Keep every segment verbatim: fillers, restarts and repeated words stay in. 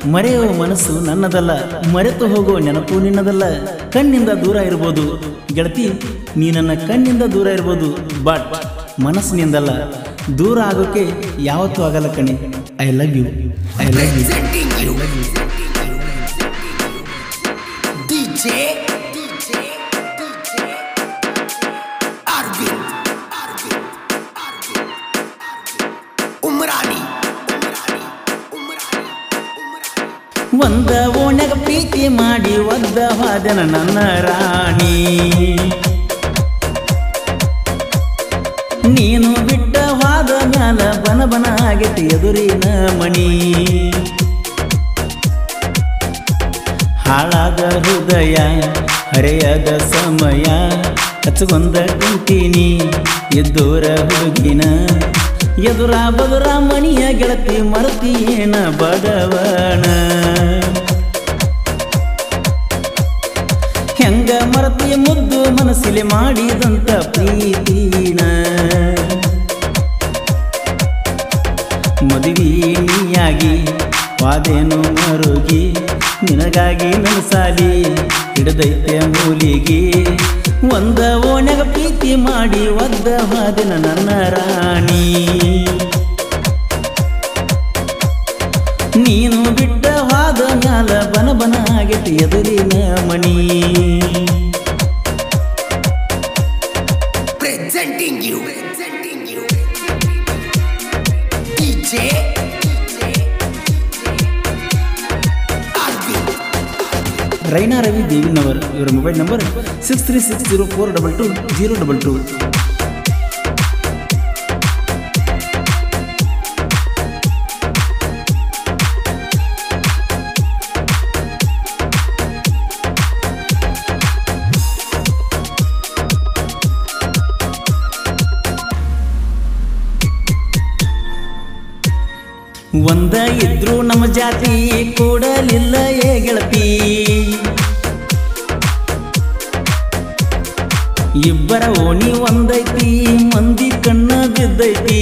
ಮರೆಯುವ ಮನಸ್ಸು ನನ್ನದಲ್ಲ, ಮರೆತು ಹೋಗೋ ನೆನಪು ನಿನ್ನದಲ್ಲ. ಕಣ್ಣಿಂದ ದೂರ ಇರ್ಬೋದು ಗೆಳತಿ, ನೀ ನನ್ನ ಕಣ್ಣಿಂದ ದೂರ ಇರ್ಬೋದು, ಬಟ್ ಮನಸ್ಸಿನಿಂದಲ್ಲ. ದೂರ ಆಗೋಕೆ ಯಾವತ್ತೂ ಆಗಲ್ಲ ಕಣೆ. I love you, I love you. ಒಂದ ಓಣ್ಯಾಗ ಪ್ರೀತಿ ಮಾಡಿ ಒದ್ದ ವಾದನ ನನ್ನ ರಾಣಿ, ನೀನು ಬಿಟ್ಟ ವಾದ ಮ್ಯಾಲ ಬನ ಬನ ಆಗೈತಿ ಎದುರಿನ ಮಣಿ. ಹಾಳಾದ ಹೃದಯ ಹರೆಯದ ಸಮಯ ಹಚ್ಚಗೊಂದ ಕುಂತೀನಿ ಎದ್ದೋರ ಹುಡುಗಿನ. ಎದುರ ಬದುರ ಮಣಿಯ ಗೆಳತಿ ಮರತಿಯೇನ ಬಡವಣ. ಹೆಂಗ ಮರತಿಯ ಮುದ್ದು ಮನಸ್ಸಿಲೆ ಮಾಡಿದಂತ ಪ್ರೀತಿನ. ಮದುವೆ ನೀಯಾಗಿ ವಾದೇನು ಮರುಗಿ, ನಿನಗಾಗಿ ನನ್ನ ಸಾಲಿ ಹಿಡದೈತೆ ಮೂಲಿಗೆ. ಒಂದ ಓಣ್ಯಾಗ ಪ್ರೀತಿ ಮಾಡಿ ಒದ್ದ ವಾದಿನ ನನ್ನ ರಾಣಿ, ನೀನು ಬಿಟ್ಟ ವಾದ ಮ್ಯಾಲ ಬನ ಬನ ಆಗೈತಿ ಎದುರಿನ ಮಣಿ. Presenting you, presenting you, D J Raina Ravi Devinavar. ಇವರ mobile number six three six zero four double two zero double two. ಒಂದ ಇದ್ರು ನಮ್ಮ ಜಾತಿ ಕೂಡಲಿಲ್ಲ ಏ ಗೆಳತಿ, ಇಬ್ಬರ ಓಣಿ ಒಂದೈತಿ ಮಂದಿ ಕಣ್ಣ ಬಿದ್ದೈತಿ.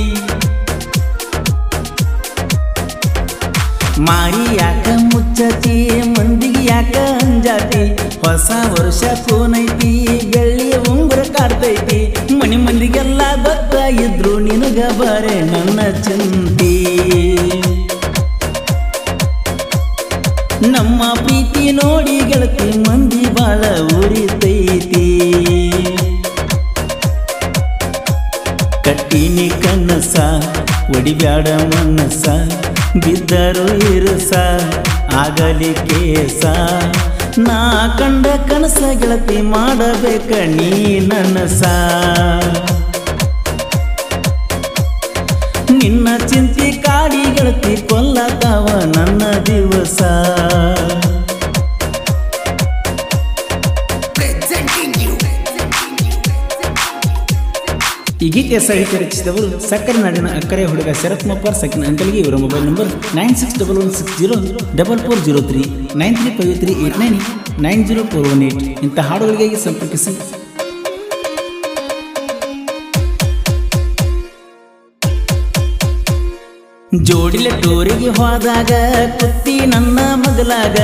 ಮಾರಿ ಯಾಕ ಮುಚ್ಚತಿ ಮಂದಿಗೆ ಯಾಕ ಅಂಜಾತಿ, ಹೊಸ ವರ್ಷ ಫೋನೈತಿ ಬೆಳ್ಳಿ ಉಂಗುರ ಕಾಡ್ತೈತಿ. ಮನಿ ಮಂದಿಗೆಲ್ಲ ಗೊತ್ತ ಇದ್ರು ನಿನಗ ಬರೆ ನನ್ನ ಚಿಂತಿ. ನಮ್ಮ ಪ್ರೀತಿ ನೋಡಿ ಗೆಳತಿ ಮಂದಿ ಬಾಳ ಉರಿತೈತಿ. ಕಟ್ಟಿನಿ ಕನಸ ಒಡಿಬ್ಯಾಡ ಮನಸ, ಬಿದ್ದರು ಇರುಸ ಆಗಲಿ ಕೇಸ. ನಾ ಕಂಡ ಕನಸ ಗೆಳತಿ ಮಾಡಬೇಕ ನೀ ನನಸ. ನಿನ್ನ ಚಿಂತಿ ಕಾಡಿ ಗೆಳತಿ ಕೊಲ್ಲತಾವ ನನ್ನ ದಿವಸ. ಈ ಗೀತೆಯ ಸಾಹಿತ್ಯ ರಚಿಸಿದವರು ಸಕ್ಕರೆ ನಾಡಿನ ಅಕ್ಕರೆ ಹುಡುಗ ಶರತ್ ಮಪ್ಪರ್ ಸಕಿನ ಅಂಕಲ್ಗೆ. ಇವರ mobile number nine six double one six zero double four zero three nine three five three eight nine nine zero four one eight. ಇಂಥ ಹಾಡುಗಳಿಗಾಗಿ ಸಂಪರ್ಕಿಸಿ. ಜೋಡಿಲೆ ಟೂರಿಗೆ ಹೋದಾಗ ಕುತ್ತಿ ನನ್ನ ಮಗಲಾಗ,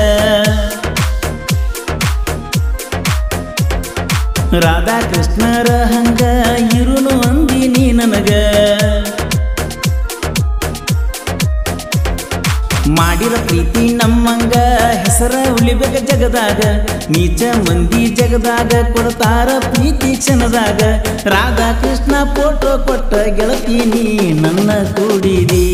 ರಾಧಾ ಕೃಷ್ಣರ ಹಂಗ ಇರುನು ಅಂದಿನಿ ನನಗ. ಮಾಡಿರ ಪ್ರೀತಿ ನಮ್ಮಂಗ ಹೆಸರ ಉಳಿಬೇಕ ಜಗದಾಗ, ನೀಚ ಮಂದಿ ಜಗದಾಗ ಕೊಡ್ತಾರ ಪ್ರೀತಿ ಕ್ಷಣದಾಗ. ರಾಧಾ ಕೃಷ್ಣ ಫೋಟೋ ಕೊಟ್ಟ ಗೆಳತಿ ನೀ ನನ್ನ ಕೂಡಿದಿ,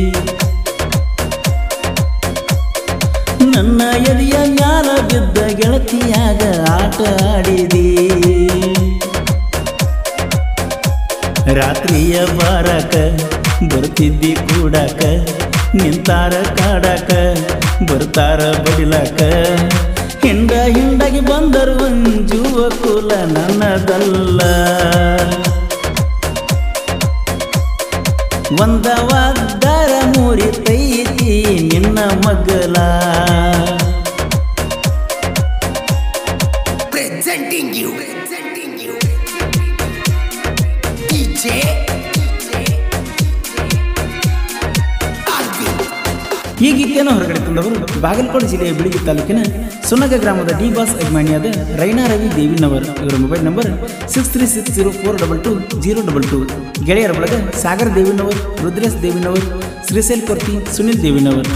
ನನ್ನ ಎದೆಯ ಮ್ಯಾಲ ಬಿದ್ದ ಗೆಳತಿಯಾಗ ಆಟ ಆಡಿದಿ. ರಾತ್ರಿಯ ಬಾರಕ ಬರ್ತಿದ್ದಿ ಕೂಡಾಕ, ನಿಂತಾರ ಕಾಡಾಕ ಬರ್ತಾರ ಬಡಿಲಾಕ. ಹಿಂಡ ಹಿಂಡಾಗಿ ಬಂದರು ಅಂಜುವ ಕುಲ ನನ್ನದಲ್ಲ. ಒಂದ ವಾದ್ದಾರ ಮುರಿತೈತಿ ನಿನ್ನ ಮಗಲ. Presenting you, presenting you, D J ಈ ಗೀತೆಯನ್ನು ಹೊರಗಡೆ ತಂದವರು ಬಾಗಲಕೋಟೆ ಜಿಲ್ಲೆಯ ಬಿಳಿಗಿ ತಾಲೂಕಿನ ಸುನಗ ಗ್ರಾಮದ ಡಿ ಬಾಸ್ ಅಭಿಮಾನಿಯಾದ ರೈನಾ ರವಿ ದೇವಿನವರ್. ಇವರ mobile number six three six zero four double two zero double two. ಗೆಳೆಯರ ಬಳಗ ಸಾಗರ್ ದೇವಿನವರ್, ರುದ್ರೇಶ್ ದೇವಿನವರ್, ಶ್ರೀಶೈಲ್ ಕೊರ್ತಿ, ಸುನಿಲ್ ದೇವಿನವರ್.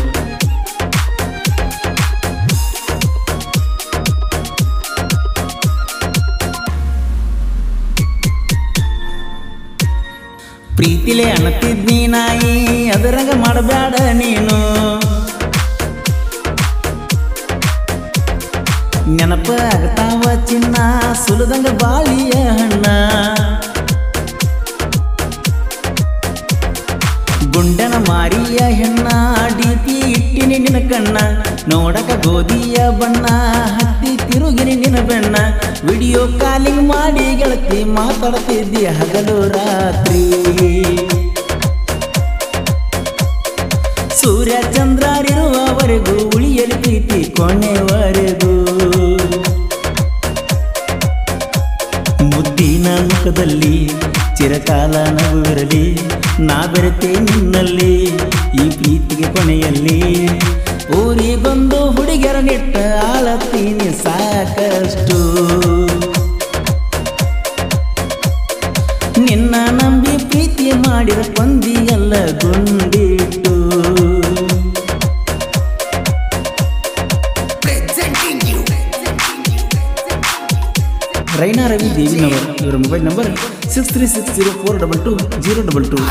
ಪ್ರೀತಿಲೆ ಅನ್ನತಿದ್ನಿ ನಾಯಿ ಅದರಂಗ ಮಾಡಬೇಡ ನೀನು, ನೆನಪ ಆಗ್ತಾವ ಚಿನ್ನ ಸುಲದಂಗ ಬಾಳಿಯ ಹಣ್ಣ, ಗುಂಡನ ಮಾರಿಯ ಹೆಣ್ಣ ಡಿಪಿ ಇಟ್ಟಿನಿ ನಿನ ಕಣ್ಣ, ನೋಡಕ ಗೋಧಿಯ ಬಣ್ಣ ಹತ್ತಿ ತಿರುಗಿನಿ ನಿನ ಬೆಣ್ಣ, ವಿಡಿಯೋ ಕಾಲಿಂಗ್ ಮಾಡಿ ಗೆಳತಿ ಮಾತಾಡ್ತಿದ್ದಿ ಹಗಲು ರಾತ್ರಿ, ಸೂರ್ಯ ಚಂದ್ರರಿರುವವರೆಗೂ ಉಳಿಯಲಿ ಪ್ರೀತಿ ಕೊನೆವರೆಗೂ, ಮುದ್ದಿನ ಮುಖದಲ್ಲಿ ಚಿರಕಾಲ ನಗುವಿರಲಿ, ನಾ ಬೆರೆತೆ ನಿನ್ನಲ್ಲಿ ಈ ಪ್ರೀತಿಗೆ ಕೊನೆಯಲ್ಲಿ, ಊರಿಗೊಂದು ಹುಡುಗಿಯರ ನೆಟ್ಟ ಆಳತ್ತೀನಿ ಸಾಕಷ್ಟು, ನಿನ್ನ ನಂಬಿ ಪ್ರೀತಿ ಮಾಡಿದ ಕೊಂದಿಯಲ್ಲ ಗುಂಡಿಟ್ಟು. ರೈನಾ ರವಿ ದೇವಿನವರ್. ಇವರ mobile number six three six zero four double two zero double two.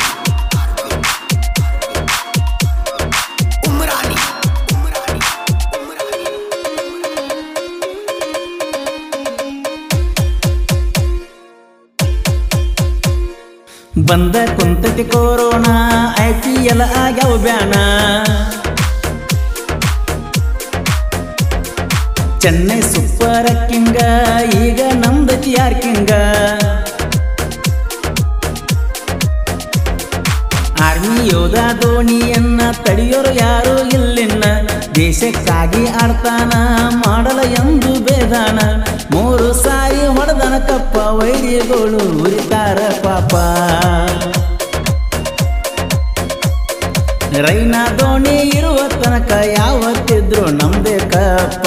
ಬಂದ ಕುಂತತಿ ಕೊರೋನಾ ಐ ಪಿ ಎಲ್ ಆಗ್ಯಾವ ಬ್ಯಾನ, ಚೆನ್ನೈ ಸೂಪರ್ ಕಿಂಗ ಈಗ ನಮ್ದತಿ ಯಾರ್ ಕಿಂಗ, ಆರ್ಮಿ ಯೋಧ ಧೋನಿಯನ್ನ ತಡೆಯೋರು ಯಾರು ಇಲ್ಲಿನ್ನ, ದೇಶಕ್ಕಾಗಿ ಆಡ್ತಾನ ಮಾಡಲ ಎಂದು ಬೇದಾನ, ಮೂರು ಸಾರಿ ಹೊಡೆದನ ಕಪ್ಪ ವೈರಿಗಳು ಉರಿತಾರ ಪಾಪ, ರೈನಾ ಧೋನಿ ಇರುವ ತನಕ ಯಾವತ್ತಿದ್ರು ನಮ್ದೇ ಕಪ್ಪ,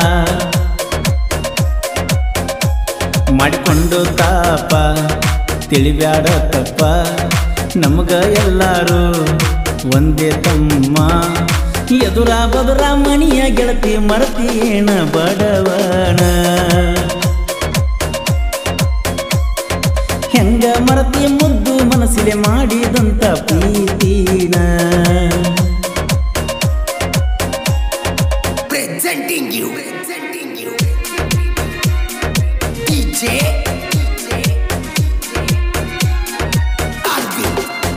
ಮಾಡಿಕೊಂಡು ತಾಪ ತಿಳಿಬ್ಯಾಡ ತಪ್ಪ, ನಮಗ ಎಲ್ಲಾರು ಒಂದೇ ತಮ್ಮ, ಎದುರ ಬದುರ ಮನಿಯ ಗೆಳತಿ ಮರತೀನ ಬಡವನ, ಹೆಂಗ ಮರತಿ ಮುದ್ದು ಮನಸ್ಸಿಲೆ ಮಾಡಿದಂತ ಪ್ರೀತಿನ. Presenting you, presenting you, D J Arvind.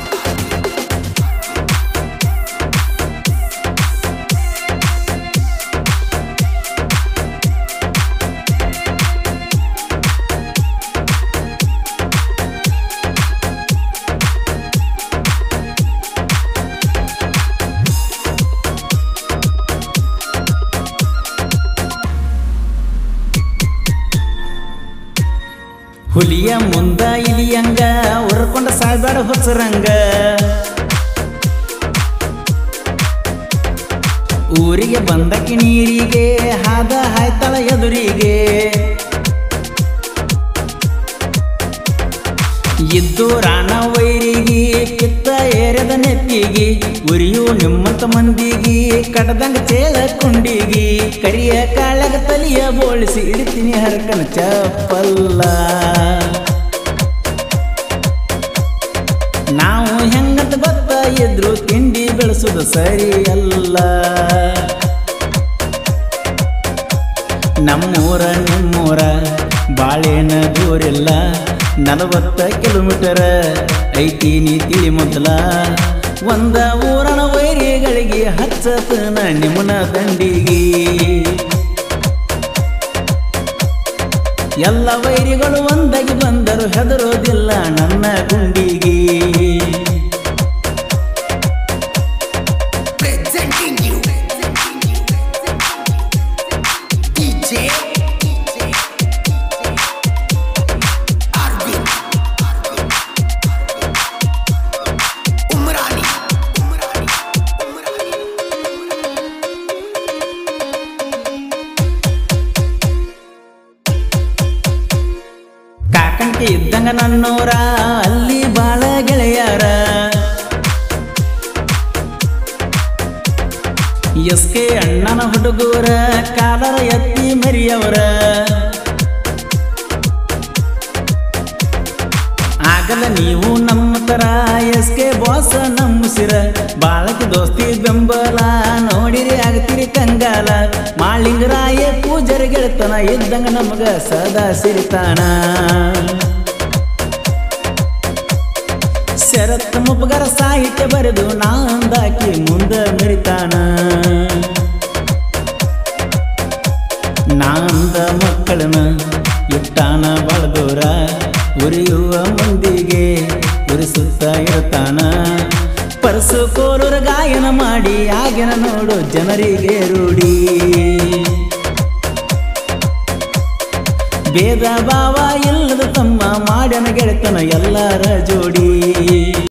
ಹುಲಿಯ ಮುಂದ ಇಲಿಯಂಗ ಹೊರಕೊಂಡ ಸಾಯ್ಬೇಡ ಹೊಸರಂಗ, ಊರಿಗೆ ಬಂದಕ್ಕೆ ನೀರಿಗೆ ಹಾದ ಹಾಯ್ತಳ ಎದುರಿಗೆ, ಇದ್ದು ರಾಣ ವೈರಿಗೆ ಕಿತ್ತ ಏರದ ನೆತ್ತಿಗೆ, ಉರಿಯು ನಿಮ್ಮಂತ ಮಂದಿಗೆ ಕಡದಂಗ ಚೇಳ ಕುಂಡಿಗಿ, ಕರಿಯ ಕಾಳಗ ತಲಿಯ ಬೋಳಿಸಿ ಇಡ್ತೀನಿ ಹರಕನ ಚಪ್ಪಲ್ಲ, ನಾವು ಹೆಂಗಂತ ಗೊತ್ತ ಇದ್ರು ತಿಂಡಿ ಬೆಳೆಸುದು ಸರಿಯಲ್ಲ, ನಮ್ಮೂರ ನಿಮ್ಮೂರ ಬಾಳೆನ ದೂರಿಲ್ಲ, ನಲವತ್ತ ಕಿಲೋಮೀಟರ್ ಐತಿ ನೀ ತಿಳಿ ಮೊದಲ, ಒಂದ ಊರನ ವೈರಿಗಳಿಗೆ ಹಚ್ಚತನ ನಿಮ್ಮನ ದಂಡಿಗೆ, ಎಲ್ಲ ವೈರಿಗಳು ಒಂದಾಗಿ ಬಂದರು ಹೆದರೋದಿಲ್ಲ ನನ್ನ ಗುಂಡಿಗೆ. Presenting you, D J Arvind. Umrani, Umrani, Umrani. ಆಕೆ ಇದ್ದಂಗ ನನ್ನೋರ ಅಲ್ಲಿ ಬಾಳ ಗೆಳೆಯಾರ ಎಸ್ ಕೆ ಅಣ್ಣನ ಹುಡುಗೂರ ಕಾಲರ ಎತ್ತಿ ಮರಿಯವರ ಆಗಲ್ಲ ನೀವು ನಮ್ಮ ತರ ಎಸ್ ಕೆ ಬಾಸ ನಮ್ಮಸಿರ ಬಾಳಕ್ಕೆ ದೋಸ್ತಿ ಬೆಂಬಲ ನೋಡಿರಿ ಆಗ್ತಿರಿ ಕಂಗಾಲ ಮಾಳಿಂಗರಾಯ ಪೂಜರಿ ಗೆಳತನ ಇದ್ದಂಗ ನಮಗ ಸದಾ ಸಿರಿತಾನ ಶರತ್ ಮುಪ್ಪಗರ ಸಾಹಿತ್ಯ ಬರೆದು ನಾಂದಾಕಿ ಮುಂದ ಮೆರಿತಾನ ನಾಂದ ಮಕ್ಕಳನ್ನ ಇಟ್ಟಾನ ಬಳದೋರ ಉರಿಯುವ ಮಂದಿಗೆ ಉರಿಸುತ್ತ ಇರ್ತಾನ ಪರಸು ಕೋಲೂರ ಗಾಯನ ಮಾಡಿ ಆಗಿನ ನೋಡು ಜನರಿಗೆ ರೂಢಿ ಭೇದ ಭಾವ ಇಲ್ಲದ ತಮ್ಮ ಮಾಡ್ಯನ ಗೆಳೆತನ ಎಲ್ಲರ ಜೋಡಿ